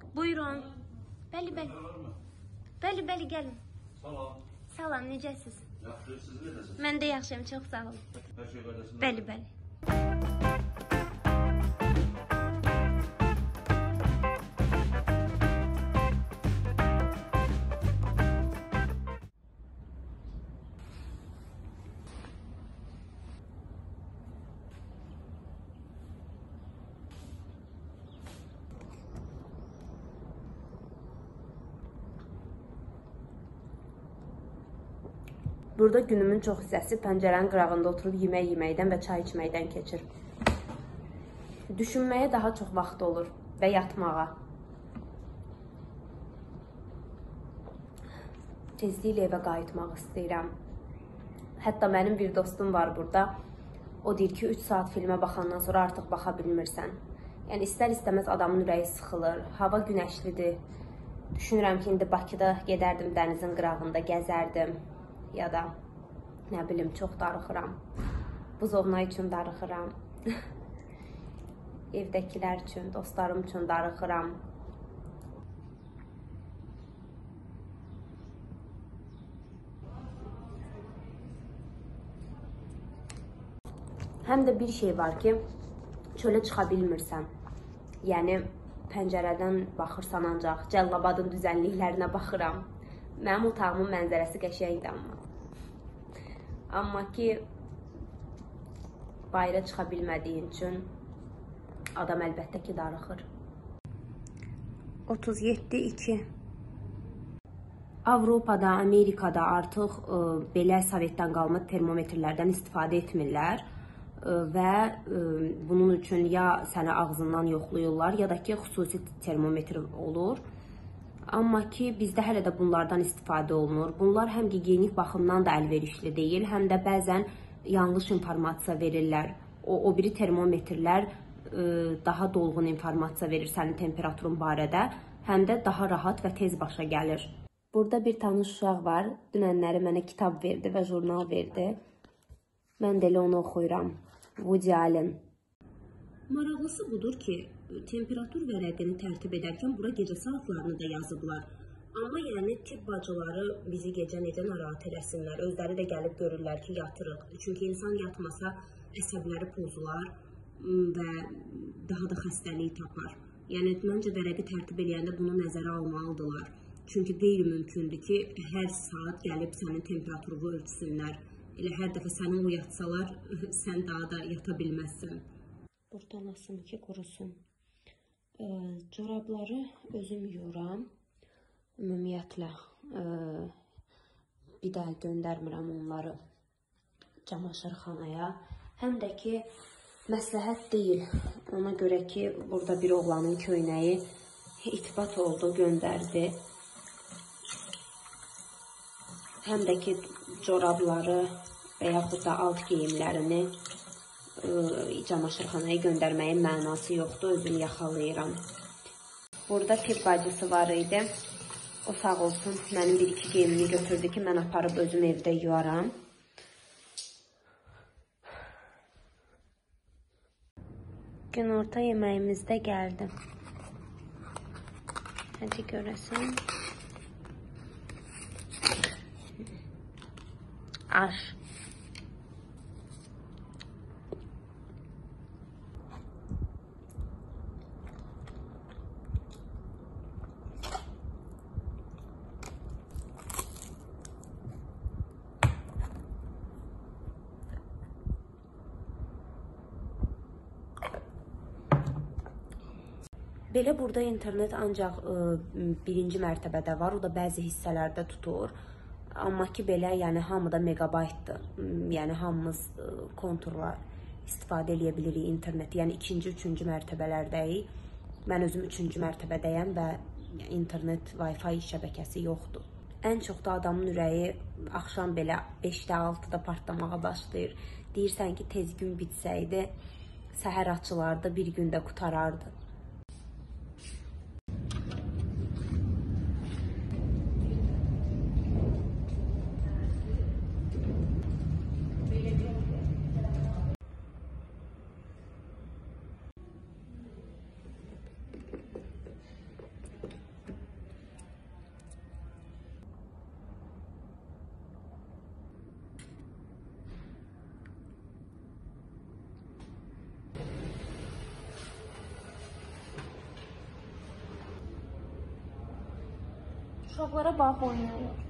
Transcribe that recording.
Buyurun. Bəli, bəli. Bəli, bəli, gəlin. Salam. Salam, necəsiz? Yaxşı, siz necəsiz? Mən də yaxşıyam, çox sağ olun. Hər şey qaydasında? Bəli, bəli. Burada günümün çox hissəsi pəncərənin qırağında oturub yemək yeməkdən və çay içməkdən keçir. Düşünməyə daha çox vaxt olur və yatmağa. Tezliklə evə qayıtmaq istəyirəm. Hətta mənim bir dostum var burada. O deyir ki, 3 saat filmə baxandan sonra artıq baxa bilmirsən. Yəni istər-istəməz adamın ürəyi sıxılır, hava günəşlidir. Düşünürəm ki, indi Bakıda gedərdim dənizin qırağında, gəzərdim. Ya da, nə bilim, çox darıxıram. Buzovna üçün darıxıram. Evdəkilər üçün, dostlarım üçün darıxıram. Həm də bir şey var ki, çölə çıxa bilmirsən. Yəni, pəncərədən baxırsan ancaq, Cəllabadın düzənliklərinə baxıram. Mənim otağımın mənzərəsi qəşəngdir amma. Amma ki, bayra çıxa bilmədiyin üçün adam əlbəttə ki, darıxır. 37-2 Avropada, Amerikada artıq belə Sovetdən qalma termometrlərdən istifadə etmirlər və bunun üçün ya səni ağzından yoxlayırlar, ya da ki, xüsusi termometr olur. Amma ki, bizdə hələ də bunlardan istifadə olunur. Bunlar həm gigiyenik baxımdan da əlverişli deyil, həm də bəzən yanlış informasiya verirlər. O biri termometrlər daha dolğun informasiya verir sənin temperaturun barədə, həm də daha rahat və tez başa gəlir. Burada bir tanış uşaq var, dünənləri mənə kitab verdi və jurnal verdi. Mən də elə onu oxuyuram. Woody Allen. Maraqlısı budur ki, temperatur vərəqini tərtib edərkən bura gecə saatlarını da yazıblar. Amma yəni tibb bacıları bizi gecə necə narahat eləsinlər, özləri də gəlib görürlər ki, yatırıq. Çünki insan yatmasa əsəbləri pozular və daha da xəstəlik tapar. Yəni məncə vərəqi tərtib eləyəndə bunu nəzərə almalıdırlar. Çünki qeyri-mümkündür ki, hər saat gəlib sənin temperaturunu ölçsünlər. Elə hər dəfə səni oyatsalar, sən daha da yata bilməzsən. Buradan asım ki, qurusun. Corabları özüm yuyuram. Ümumiyyətlə, bir daha göndərmirəm onları camaşırxanaya. Həm də ki, məsləhət deyil. Ona görə ki, burada bir oğlanın köynəyi itibat oldu, göndərdi. Həm də ki, corabları və yaxud da alt geyimlərini camaşırxanaya göndərməyin mənası yoxdur, özüm yaxalayıram. Burada tibb bacısı var idi. O sağ olsun, mənim bir-iki geyimini götürdü ki, mən aparıb özüm evdə yuyaram. Günorta yeməyimizdə gəldi. Hadi görəsən. Aş. Belə burada internet ancaq birinci mərtəbədə var, o da bəzi hissələrdə tutur. Amma ki, belə, yəni hamıda megabaytdır. Yəni hamımız konturla istifadə edə bilirik interneti. Yəni ikinci, üçüncü mərtəbələrdəyik. Mən özüm üçüncü mərtəbədəyəm və internet, Wi-Fi şəbəkəsi yoxdur. Ən çox da adamın ürəyi axşam belə 5-də, 6-da partlamağa başlayır. Deyirsən ki, tez gün bitsəydi, səhər açılardı, bir gündə qutarardı. Uşaqlara bax oynayırlar.